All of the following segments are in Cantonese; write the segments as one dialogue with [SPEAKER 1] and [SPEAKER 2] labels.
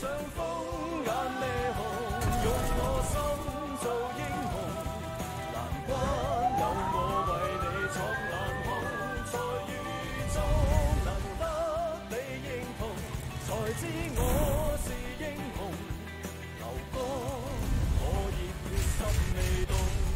[SPEAKER 1] 風眼咩紅，用我心做英雄。難關有我為你闖難空，在雨中能得你認同，才知我是英雄。流光我熱血心未動。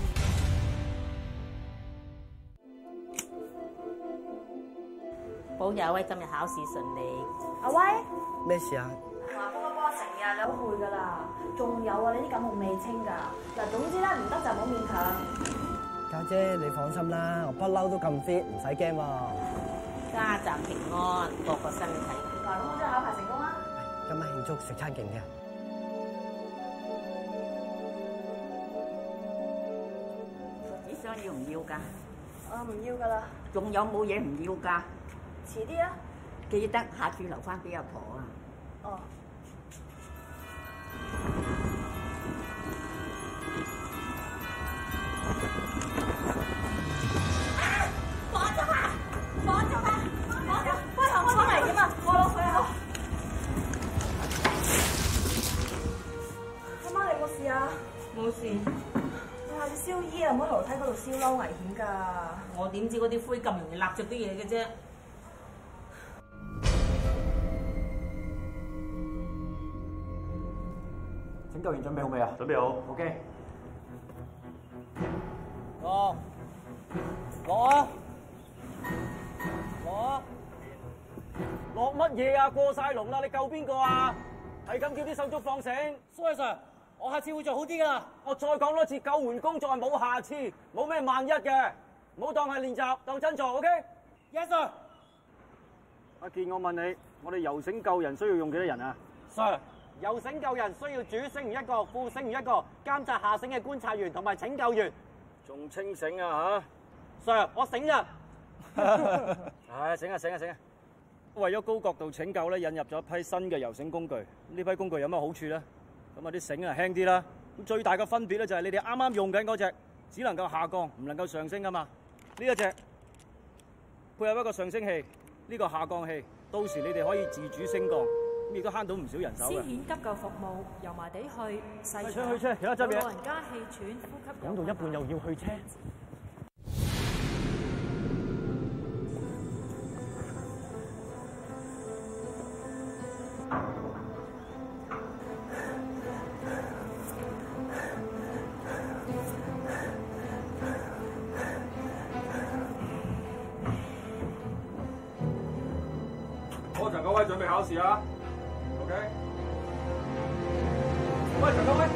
[SPEAKER 2] 保佑阿威今日考試順利。
[SPEAKER 3] 阿威，
[SPEAKER 4] 咩事啊？
[SPEAKER 3] 話幫我幫成日你好攰噶啦，仲有啊，你啲感冒未清㗎。嗱，總之咧唔得就唔好勉強。
[SPEAKER 4] 家姐你放心啦，我不嬲都咁 fit，唔使驚喎。
[SPEAKER 2] 家宅平安，個個身體。
[SPEAKER 3] 嗱，咁我真係考牌成功啦！
[SPEAKER 4] 今晚慶祝食餐勁嘅。
[SPEAKER 2] 你想要唔要㗎？
[SPEAKER 3] 唔要㗎啦，
[SPEAKER 2] 仲有冇嘢唔要㗎？
[SPEAKER 3] 遲啲啊。
[SPEAKER 2] 記得下次留翻俾阿婆啊！
[SPEAKER 3] 哦。放咗佢！喂，頭我嚟點啊？我落去啊！阿媽，你冇事啊？
[SPEAKER 2] 冇事，
[SPEAKER 3] 你下次燒衣啊，唔好喺樓梯嗰度燒咯，危險㗎。
[SPEAKER 2] 我點知嗰啲灰咁容易焫着啲嘢嘅啫？
[SPEAKER 5] 拯救員準備好未啊？準備好。OK。
[SPEAKER 4] 落啊！落乜嘢啊？過晒龍啦！你救邊個啊？係咁叫啲手足放繩。Sorry Sir，我下次會做好啲噶啦。我再講多次，救援工作係冇下次，冇咩萬一嘅，唔好當係練習，當真做。OK？Yes Sir。阿健，我問你，我哋游繩救人需要用幾多人啊 ？Sir， 游繩救人需要主繩員一個，副繩員一個，監察下繩嘅觀察員同埋拯救員。仲清醒啊嚇！Sir， 我醒啊！唉，醒啊！為咗高角度拯救咧，引入咗一批新嘅游繩工具。呢批工具有乜好處咧？咁啊啲繩啊輕啲啦。咁最大嘅分別咧就係你哋啱啱用緊嗰隻，只能夠下降，唔能夠上升噶嘛。呢一隻配合一個上升器，呢個下降器，到時你哋可以自主升降，咁亦都慳到唔少人手嘅。
[SPEAKER 6] 先遣急救服務，油麻地去細
[SPEAKER 4] 去車，其他執嘢。
[SPEAKER 6] 老人家氣喘、呼吸
[SPEAKER 4] 講到一半又要去車。
[SPEAKER 5] 陳國威準備考試啊 ！OK。喂，陳國威，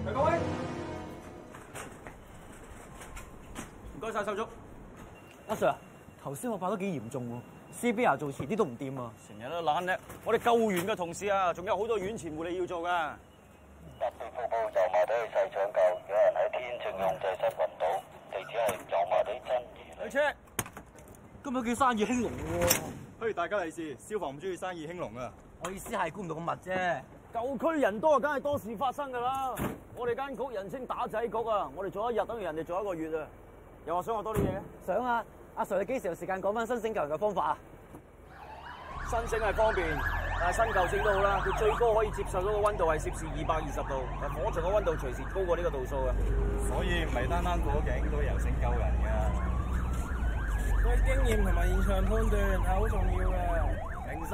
[SPEAKER 5] 唔該晒手足。
[SPEAKER 4] 阿 Sir， 頭先我爆得幾嚴重喎 ，CPR 做遲啲都唔掂啊！成日都懶叻，我哋救援嘅同事啊，仲有好多院前護理要做㗎。
[SPEAKER 7] 特別報告油麻地細搶救，有人喺天正控制室暈倒，地址係油麻地真義。
[SPEAKER 4] 去車，今日叫生意興隆喎。
[SPEAKER 5] 嘿，大家利是，消防唔中意生意興隆啊！
[SPEAKER 4] 我意思係估唔到咁密啫。舊區人多，梗係多事發生㗎啦。我哋間局人稱打仔局啊，我哋做一日等於人哋做一個月啊。又話想學多啲嘢嘅？想啊！阿 Sir， 你幾時有時間講翻新繩救人嘅方法啊？新繩係方便，但係新舊繩都好啦，佢最高可以接受到嘅溫度係攝氏220度，但火場嘅溫度隨時高過呢個度數啊。
[SPEAKER 5] 所以唔係單單過頸都游繩救人㗎。
[SPEAKER 4] 佢經驗同埋現場判斷係好重要嘅。明晒。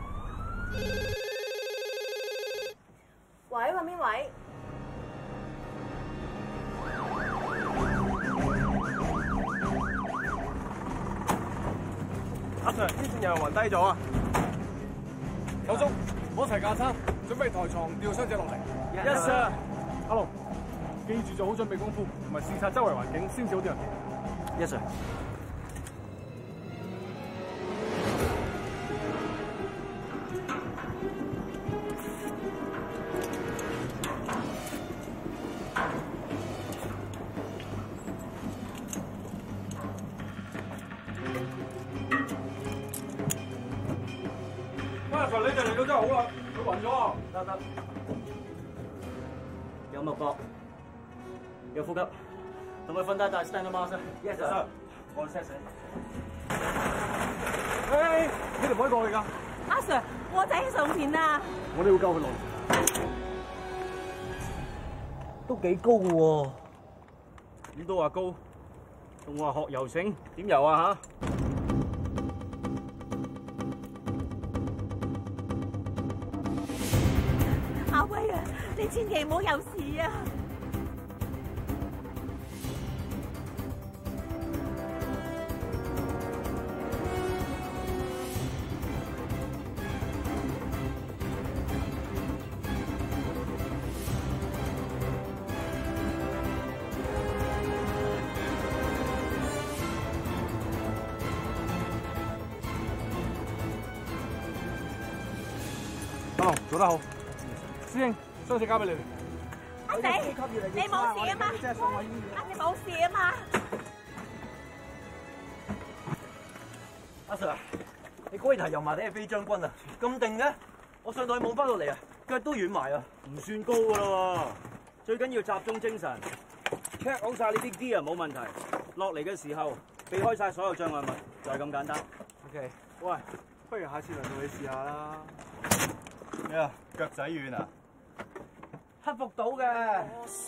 [SPEAKER 3] 喂，問邊位？
[SPEAKER 5] 阿 Sir， 之前有人暈低咗啊！手足，我一齊架撐，準備抬床吊傷者落嚟。
[SPEAKER 4] Yes sir。
[SPEAKER 5] 阿龍，記住做好準備功夫，同埋視察周圍環境，先至好啲人。
[SPEAKER 4] Yes sir。
[SPEAKER 5] 阿 Sir， 你哋嚟到真係好啦，佢暈咗啊！
[SPEAKER 4] 得。有脈搏，有呼吸，同埋瞓低大 stand 啊嘛 Sir。Yes sir。我 set 醒。
[SPEAKER 5] 嘿，你哋唔可以過去㗎。
[SPEAKER 2] 阿 Sir，我仔喺上邊啊！
[SPEAKER 5] 我哋要救佢落嚟。
[SPEAKER 4] 都幾高嘅喎。咁都話高，仲話學游繩，點游啊嚇？
[SPEAKER 2] 阿威啊，你千祈唔好有事啊！
[SPEAKER 5] 做得好，師兄，雙子交俾你哋。
[SPEAKER 2] 阿仔，你冇事啊嘛？你冇事啊嘛？
[SPEAKER 4] 阿 Sir， 你果然係油麻地嘅飛將軍啊！咁定嘅，我上到去冇翻落嚟啊，腳都軟埋啊，唔算高噶啦喎。最緊要集中精神 ，check 好晒呢啲 gear 冇問題。落嚟嘅時候避開晒所有障礙物，就係咁簡單。
[SPEAKER 5] OK， 喂，不如下次輪到你試下啦。咩啊？腳仔軟啊？
[SPEAKER 4] 克服到嘅。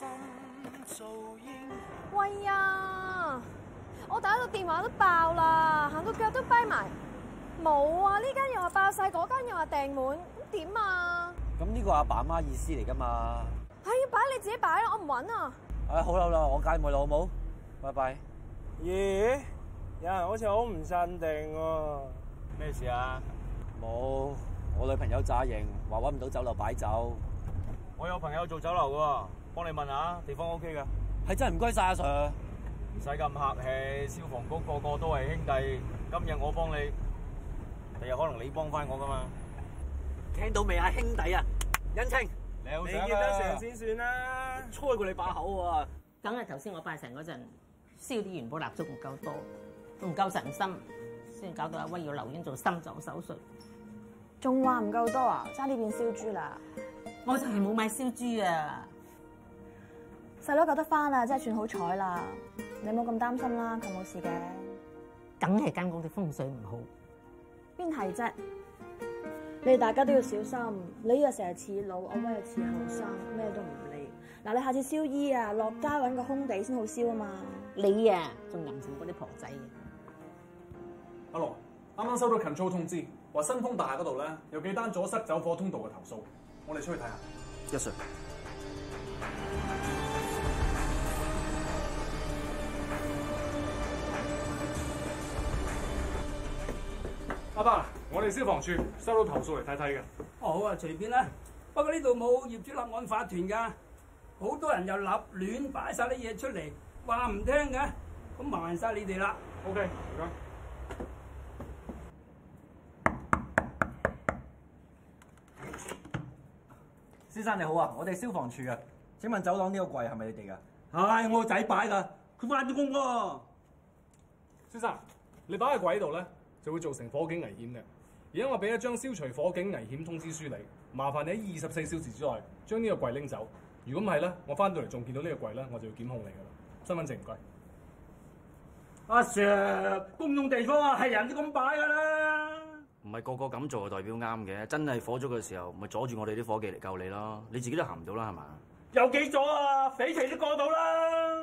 [SPEAKER 3] 喂呀！我打到電話都爆啦，行到腳都跛埋。冇啊！呢間又話爆晒，嗰間又話訂滿，咁點啊？
[SPEAKER 4] 咁呢個阿爸阿媽意思嚟噶嘛？
[SPEAKER 3] 係要擺你自己擺啦，我唔揾啊！
[SPEAKER 4] 好啦，我介紹啦，好冇？拜拜。
[SPEAKER 5] 咦？有人好似好唔鎮定喎。
[SPEAKER 4] 咩事啊？冇。我女朋友詐型，話揾唔到酒樓擺酒。我有朋友做酒樓喎，幫你問下，地方 OK 噶。係真係唔該晒阿 Sir。唔使咁客氣，消防局個個都係兄弟。今日我幫你，第日可能你幫翻我噶嘛。聽到未啊，兄弟啊？恩清，你好想啊？
[SPEAKER 5] 你見得成先算啦。
[SPEAKER 4] 吹過你把口喎。
[SPEAKER 2] 梗係頭先我拜神嗰陣燒啲元寶蠟燭唔夠多，唔夠神心，先搞到阿威要留院做心臟手術。
[SPEAKER 3] 仲話唔夠多啊？差啲變燒豬啦！
[SPEAKER 2] 我就係冇買燒豬啊！
[SPEAKER 3] 細佬救得翻啊，真係算好彩啦！你冇咁擔心啦，佢冇事嘅。
[SPEAKER 2] 梗係間屋嘅風水唔好。
[SPEAKER 3] 邊係啫？你哋大家都要小心。你又成日似老，我威又似後生，咩都唔理。嗱，你下次燒衣啊，落街揾個空地先好燒啊嘛。
[SPEAKER 2] 你啊，仲淫賤過啲婆仔嘅。
[SPEAKER 5] 阿羅，啱啱收到 control 通知，話新豐大廈嗰度咧有幾單阻塞走火通道嘅投訴，我哋出去睇下。
[SPEAKER 4] Yes sir。
[SPEAKER 5] 阿伯，我哋消防處收到投訴嚟睇睇嘅。
[SPEAKER 8] 好啊，隨便啦。不過呢度冇業主立案法團㗎，好多人又立亂擺晒啲嘢出嚟，話唔聽嘅，咁麻煩晒你哋啦。
[SPEAKER 5] OK，唔該。
[SPEAKER 4] 先生你好啊，我哋消防處嘅，請問走廊呢個櫃係咪你哋㗎？
[SPEAKER 8] 係我個仔擺㗎，佢翻咗工喎。
[SPEAKER 5] 先生，你擺喺櫃度咧，就會造成火警危險嘅。而家我俾一張消除火警危險通知書你，麻煩你喺24小時之內將呢個櫃拎走。如果唔係咧，我翻到嚟仲見到呢個櫃咧，我就要檢控你㗎啦。身份證唔該。
[SPEAKER 8] 阿 Sir， 公眾地方啊，係人都咁擺㗎啦。
[SPEAKER 4] 唔係個個咁做就代表啱嘅，真係火咗嘅時候，咪阻住我哋啲伙計嚟救你咯。你自己都行唔到啦，係嘛？
[SPEAKER 8] 有幾阻啊？匪棋都過到啦。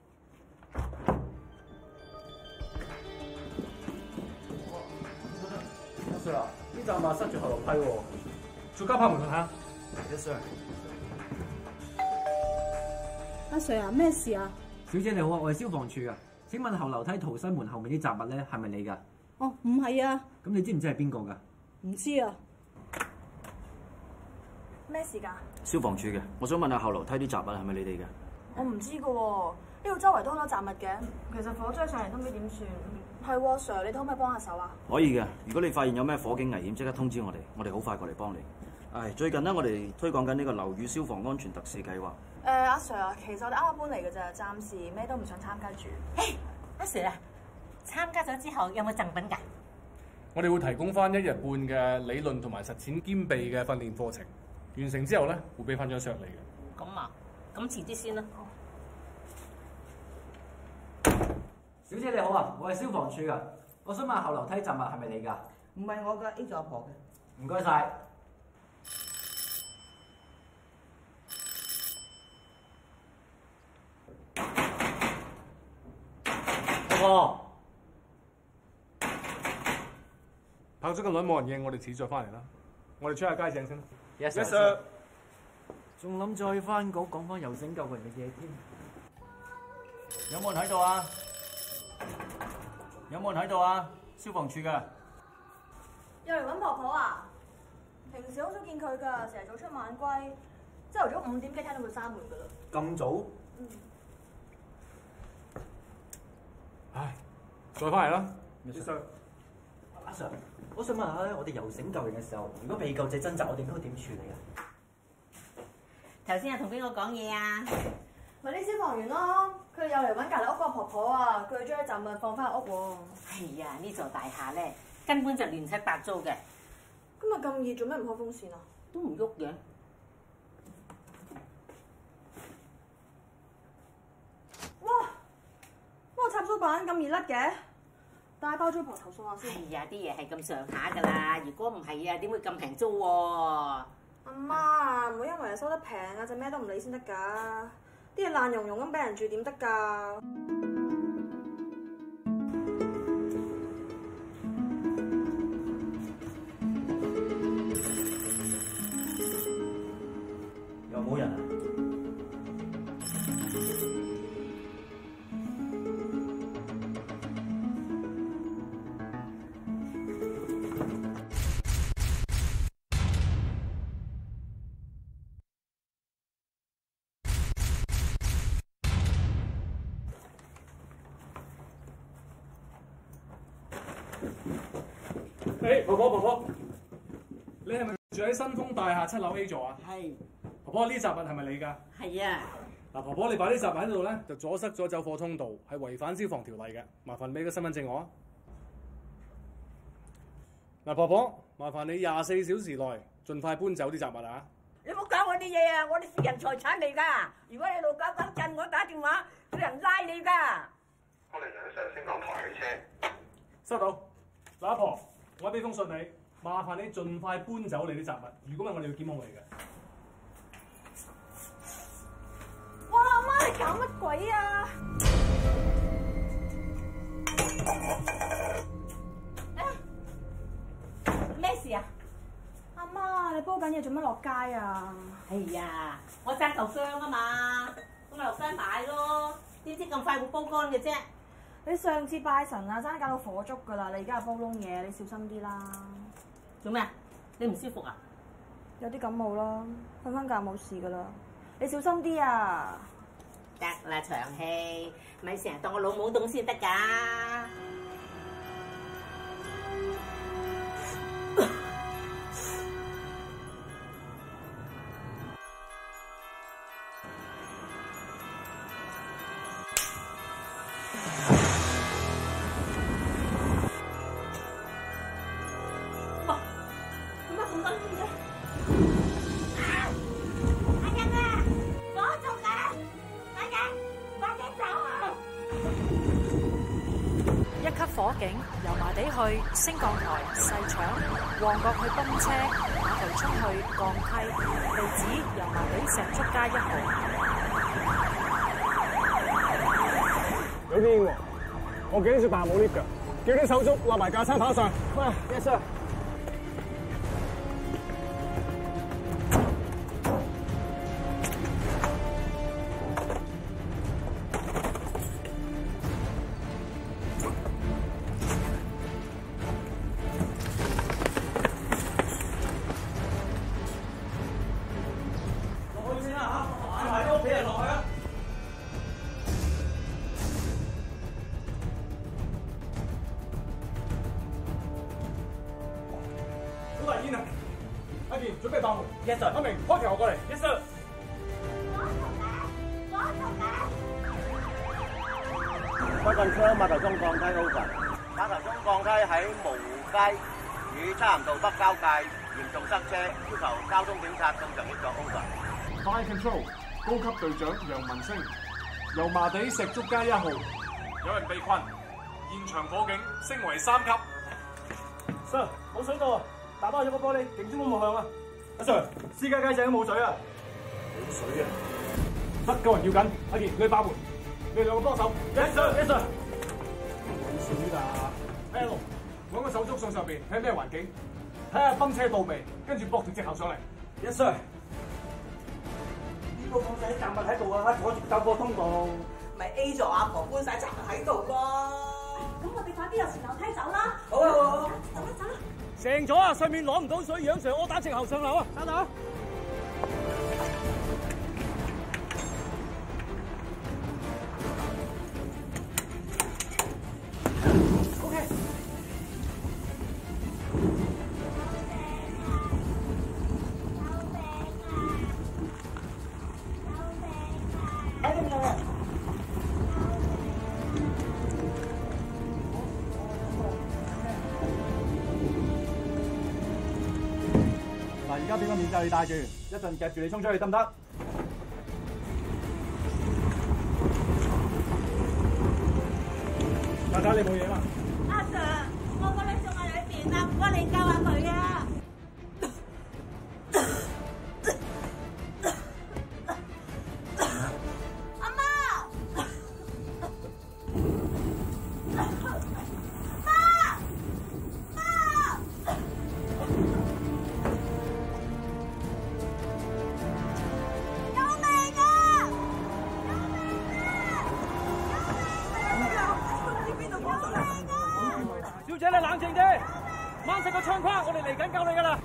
[SPEAKER 4] 阿 Sir 啊，呢站話塞住後樓梯喎，
[SPEAKER 5] 再加拍門睇下。
[SPEAKER 4] Yes sir。
[SPEAKER 3] 阿 Sir 啊，咩事啊？
[SPEAKER 4] 小姐你好啊，我係消防處㗎。請問後樓梯逃生門後面啲雜物咧係咪你㗎？
[SPEAKER 3] 哦，唔係啊。
[SPEAKER 4] 咁你知唔知係邊個㗎？
[SPEAKER 3] 唔知啊。咩事㗎？
[SPEAKER 4] 消防處嘅，我想問下後樓梯啲雜物係咪你哋嘅？
[SPEAKER 3] 我唔知㗎喎，呢度周圍都好多雜物嘅。其實火災上嚟都唔知點算。係喎，Sir，你可唔可以幫下手啊？
[SPEAKER 4] 可以嘅，如果你發現有咩火警危險，即刻通知我哋好快過嚟幫你。最近咧，我哋推廣緊呢個樓宇消防安全特試計劃。
[SPEAKER 3] 阿 Sir 啊，其實我哋啱啱搬嚟嘅咋，暫時咩都唔想參加住。
[SPEAKER 2] 阿 Sir 啊，參加咗之後有冇贈品㗎？
[SPEAKER 5] 我哋會提供翻1日半嘅理論同埋實踐兼備嘅訓練課程，完成之後咧會俾翻張相你嘅。
[SPEAKER 2] 咁啊，咁遲啲先啦。
[SPEAKER 4] 小姐你好啊，我係消防處㗎，我想問後樓梯雜物係咪你㗎？
[SPEAKER 2] 唔係我㗎，A 咗阿婆嘅。
[SPEAKER 4] 唔該晒。 婆。
[SPEAKER 5] 拍咗咁耐冇人應，我哋遲再翻嚟啦。我哋出下街井先。
[SPEAKER 4] Yes sir。仲諗再翻講翻游繩救人嘅嘢添。有冇人喺度啊？有冇人喺度啊？消防處㗎。
[SPEAKER 3] 又嚟揾婆婆啊？平時好少見佢㗎，成日早出晚歸。朝頭早5點幾聽到佢閂門㗎啦。
[SPEAKER 4] 咁早？
[SPEAKER 5] 唉，再翻嚟啦。
[SPEAKER 4] Yes sir。阿 Sir， 我想問下咧，我哋游繩救人嘅時候，如果被救者掙扎，我哋應該點處理啊？
[SPEAKER 2] 頭先又同邊個講嘢啊？
[SPEAKER 3] 咪啲消防員咯，佢哋又嚟揾隔離屋個婆婆啊，佢哋將啲雜物放翻屋喎。
[SPEAKER 2] 係啊，呢座大廈咧根本就亂七八糟嘅。
[SPEAKER 3] 今日咁熱，做咩唔開風扇啊？
[SPEAKER 2] 都唔喐嘅。
[SPEAKER 3] 哇！插蘇板咁易甩嘅，大包租婆投訴下先。
[SPEAKER 2] 係啊，啲嘢係咁上下㗎啦。如果唔係啊，點會咁平租喎？
[SPEAKER 3] 阿媽，唔好因為收得平啊，就咩都唔理先得㗎。啲嘢爛溶溶咁俾人住點得㗎？
[SPEAKER 4] 有冇人啊？
[SPEAKER 5] 婆婆，你係咪住喺新豐大廈7樓 A 座啊？
[SPEAKER 2] 係。
[SPEAKER 5] 婆婆，呢啲雜物係咪你㗎？
[SPEAKER 2] 係啊。
[SPEAKER 5] 嗱，婆婆，你擺啲雜物喺度咧，就阻塞咗走火通道，係違反消防條例嘅。麻煩俾個身份證我啊。嗱，婆婆，麻煩你24小時內盡快搬走啲雜物啊！
[SPEAKER 9] 你冇搞我啲嘢啊！我啲私人財產嚟㗎。如果你喺度搞震，我打電話叫人拉你㗎。
[SPEAKER 7] 我哋就喺上升港台去車。
[SPEAKER 5] 收到。嗱，阿婆，我俾封信你，麻煩你盡快搬走你啲雜物。如果唔係，我哋要檢控你嘅。
[SPEAKER 3] 哇！阿媽，你搞乜鬼啊？
[SPEAKER 2] 咩事啊？
[SPEAKER 3] 阿媽，你煲緊嘢做乜落街啊？
[SPEAKER 2] 係啊，我爭嚿薑啊嘛，咁咪落街買咯。點知咁快會煲乾嘅啫？
[SPEAKER 3] 你上次拜神啊，爭搞到火燭㗎啦！你而家又煲燶嘢，你小心啲啦。
[SPEAKER 2] 做咩？你唔舒服啊？
[SPEAKER 3] 有啲感冒啦，瞓返覺冇事㗎啦。你小心啲啊！
[SPEAKER 2] 得啦，長氣，咪成日當我老母懂先得㗎。
[SPEAKER 6] 火警，油麻地去升降台、細腸，旺角去東車，馬頭涌去鋼梯，地址油麻地石竹街1號。
[SPEAKER 10] 有啲喎，我幾次大冇 lift 㗎，叫啲手足立埋架撐跑上。喂 ，yes sir。
[SPEAKER 5] 阿健，準備爆門。
[SPEAKER 4] Yes sir。
[SPEAKER 5] 阿明，開條過嚟。
[SPEAKER 4] Yes sir。
[SPEAKER 7] 北近昌馬頭涌鋼梯 over。馬頭涌鋼梯喺蕪湖街與漆咸道北交界，嚴重塞車，要求交通警察到場協助 over。
[SPEAKER 5] Fire Control， 高級隊長楊文星，油麻地石竹街1號，有人被困，現場火警，升為3級。
[SPEAKER 10] Sir， 冇水到啊！打開咗個玻璃，警鐘都冇響啊！阿 Sir， 私家街井都冇水啊！冇水啊！得，救人要緊。阿健，你去爆門，你哋兩個幫手。Yes sir，Yes sir。
[SPEAKER 5] 㗎？睇下路，揾個手足上邊睇咩環境，睇下泵車倒備，跟住駁條直喉上嚟。
[SPEAKER 10] Yes sir。呢個放晒啲雜物喺度啊，阻住走過通道。
[SPEAKER 9] 咪 A 座阿婆搬晒雜物喺度咯。
[SPEAKER 3] 咁我哋快啲由前樓梯走啦。
[SPEAKER 10] 好啊好啊。
[SPEAKER 3] 走啦走啦。
[SPEAKER 4] 成咗啊！上面攞唔到水，楊 Sir， 我打直喉上樓啊！等等。
[SPEAKER 10] 而家俾個面罩你戴住，一陣夾住你衝出去得唔得？
[SPEAKER 5] 大家你冇嘢嘛？
[SPEAKER 9] 阿 Sir， 我個女仲喺裏邊啊，唔該你救下佢啊！阿媽，
[SPEAKER 4] 小姐你冷靜啲，掹實個窗框，我哋嚟緊救你㗎啦！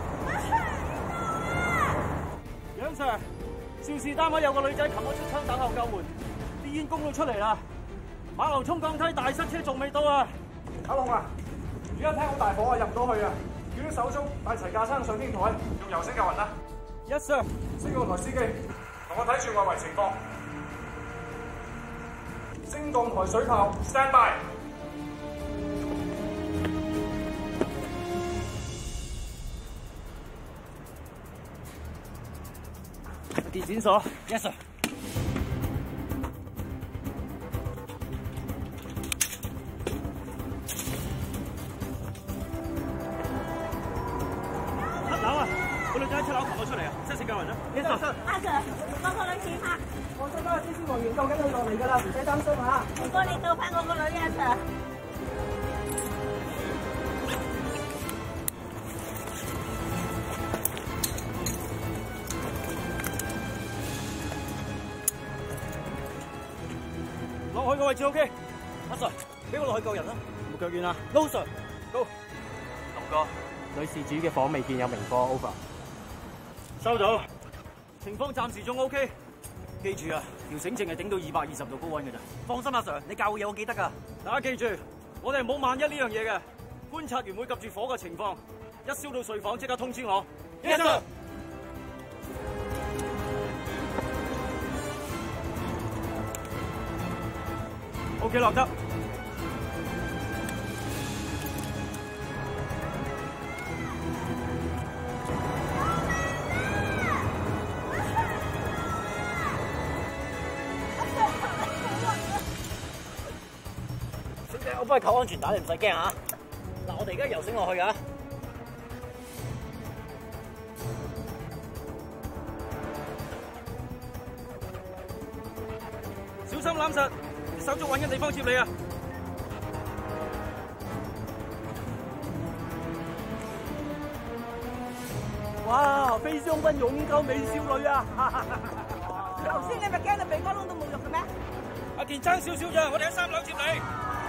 [SPEAKER 4] 楊 Sir， 肇事單位有個女仔擒咗出窗等候救援，啲煙攻到出嚟啦！馬流涌降梯大塞車仲未到啊！
[SPEAKER 5] 阿龍啊，而家聽好大火啊，入唔到去啊！叫啲手足帶齊架撐上天台，用油星救人啦
[SPEAKER 4] ！Yes sir，
[SPEAKER 5] 升降台司機，同我睇住外圍情況。升降台水炮 stand by。
[SPEAKER 4] 電線鎖 ，Yes sir。七樓啊，個女仔喺七樓擒咗出嚟啊，即時救人啦 ！Yes sir。
[SPEAKER 9] 阿 Sir， 我個女點啊？
[SPEAKER 10] 我收翻啲消防員救緊佢落嚟㗎啦，唔使擔心嚇。
[SPEAKER 9] 唔該你救翻我個女啊 ，Sir。
[SPEAKER 4] 落去個位置 OK， 阿 Sir， 俾我落去救人啦。冇腳軟啊 ，No Sir， Go。龍哥，女事主嘅房未見有明火 ，Over。收到，情況暫時仲 OK。記住啊，條繩淨係頂到220度高溫㗎咋。放心，阿 Sir， 你教嘅嘢我記得㗎。大家記住，我哋係冇萬一呢樣嘢嘅。觀察員會及住火嘅情況，一燒到睡房即刻通知我。Yes sir。OK， 落得。小姐，我幫你扣安全帶，你唔使驚嚇。嗱，我哋而家游繩落去㗎。小心攬實。手足揾緊地方接你啊！哇！飛將軍勇救美少女啊！
[SPEAKER 9] 頭先你咪驚到鼻哥窿都冇肉嘅咩？
[SPEAKER 4] 阿健爭少少咋，我哋喺3樓接你。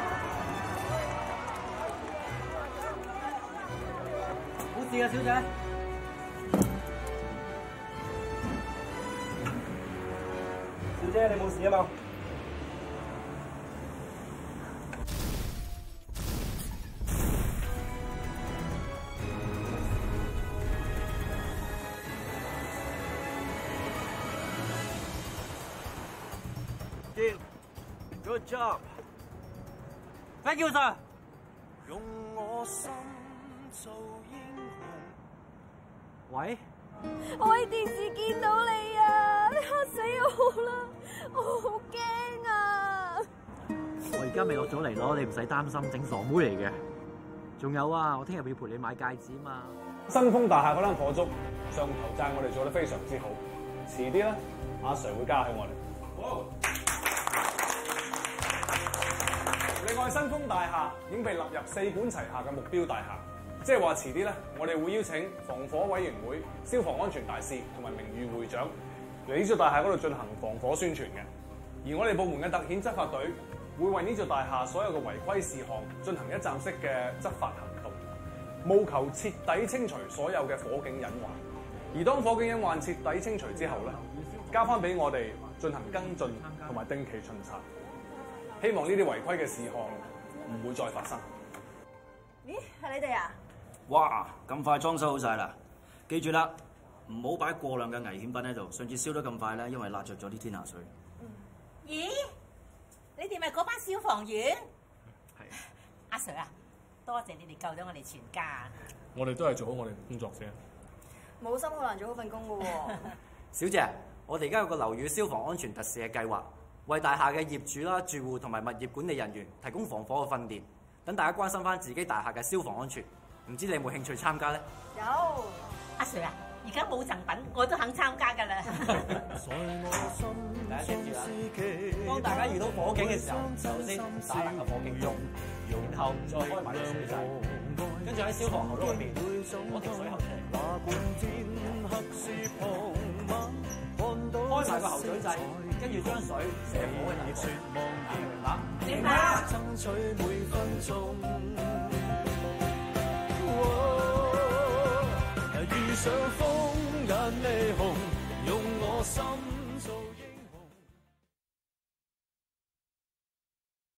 [SPEAKER 4] 冇事啊，小姐。
[SPEAKER 10] 小姐，你冇事啊嘛？
[SPEAKER 4] Good job. Thank you, sir.
[SPEAKER 1] 用我心做英雄。
[SPEAKER 4] 喂？
[SPEAKER 3] 我喺電視見到你啊！你嚇死我啦！我好驚啊！
[SPEAKER 11] 我而家未落咗嚟咯，你唔使擔心，整傻妹嚟嘅。仲有啊，我聽日要陪你買戒指嘛。
[SPEAKER 5] 新豐大廈嗰單火燭，上頭債我哋做得非常之好。遲啲咧，阿 Sir 會加喺我哋。好。另外外新豐大廈已經被納入4管齊下嘅目標大廈，即係話遲啲咧，我哋會邀請防火委員會、消防安全大使同埋名譽會長嚟呢座大廈嗰度進行防火宣傳嘅。而我哋部門嘅特遣執法隊會為呢座大廈所有嘅違規事項進行一站式嘅執法行動，務求徹底清除所有嘅火警隱患。而當火警隱患徹底清除之後咧，交翻俾我哋進行跟進同埋定期巡查。希望呢啲違規嘅事項唔會再發生。
[SPEAKER 3] 咦，係你哋啊？
[SPEAKER 11] 哇！咁快裝修好晒啦！記住啦，唔好擺過量嘅危險品喺度。上次燒得咁快咧，因為辣着咗啲天拿水。
[SPEAKER 2] 咦？你哋咪嗰班消防員？
[SPEAKER 11] 係。
[SPEAKER 2] 阿 Sir 啊，多謝你哋救咗我哋全家。
[SPEAKER 5] 我哋都係做好我哋嘅工作啫。
[SPEAKER 3] 冇心好難做好份工㗎喎。
[SPEAKER 11] 小姐，我哋而家有個樓宇消防安全特赦嘅計劃，為大廈嘅業主啦、住戶同埋物業管理人員提供防火嘅訓練，等大家關心翻自己大廈嘅消防安全。唔知你有冇興趣參加咧？
[SPEAKER 3] 有。
[SPEAKER 2] 阿 Sir 啊，而家冇贈品，我都肯參加㗎啦。
[SPEAKER 11] 大家聽住啦，當大家遇到火警嘅時候，首先打爛個火警鐘，然後再開埋個水掣，跟住喺消防喉裏邊攞條水喉出嚟，開埋個喉水掣，跟住將水射火嘅地方，明白？
[SPEAKER 2] 明白。
[SPEAKER 1] 遇上風也霓虹，